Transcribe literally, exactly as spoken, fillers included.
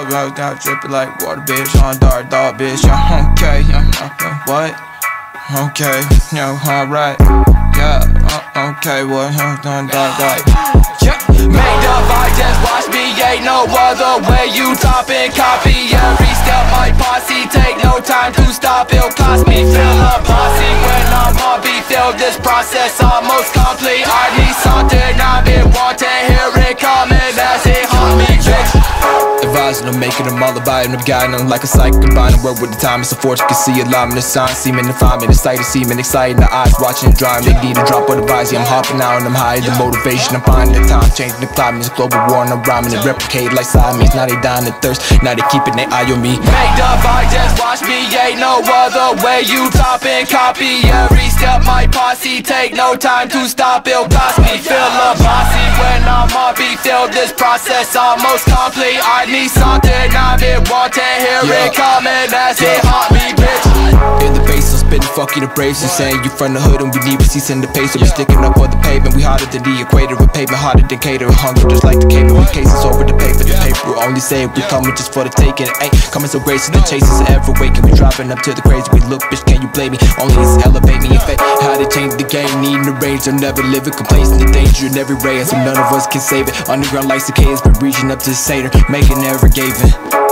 dog, dog, dog, dripping like water, bitch. On dark dog, bitch. Yeah, okay, yeah, okay, what? Okay, yeah, alright. Yeah, uh, okay, what? Uh, dog, dog, dog. Yeah, made up, I just watch me. Ain't no other way. You top and copy every step. My posse take no time to stop. It'll cost me. Feel a posse when I'm on beat. Feel this process almost complete. I need something I've been wanting. Hear it coming as it haunt me, bitch. Advising them, making them all about them, guiding them like a psych. Combining word with the time, it's a force. You can see a lot in the signs. Seeming to find me, the sight of seeming exciting. The eyes watching it dry. They need a drop of the vise. Yeah, I'm hopping out and I'm high. The motivation, I'm finding the time. Changing the climate, it's global war and I'm rhyming. It replicate like Siamese. Now they dying of thirst. Now they keeping their eye on me. Made up, I just watch me. Ain't no other way. You top and copy every step. My posse take no time to stop. It'll cost me. Feel a posse when I'm on beat. Feel this process almost complete. I need something I've been wanting. Hear yeah. it coming as yeah. it haunt me, bitch. In the base, I'm spitting fuck you the braces. Saying you from the hood and we need receipts in the pace. So we sticking up on the pavement. We harder than the equator. With pavement harder than cater. Hunger just like the cable. With cases over the paper. The paper will only say we coming just for the taking. Ain't coming so gracious. The chasers are ever waking. We dropping up to the crazy. We look, bitch, can you blame me? Only is elevate me. In fact, how they change the game. Needing the range. I'm never living. Complaints in the danger in every ray. And so none of us can save it. Underground like cicadas. But reaching up to the satyr. Making never gave in.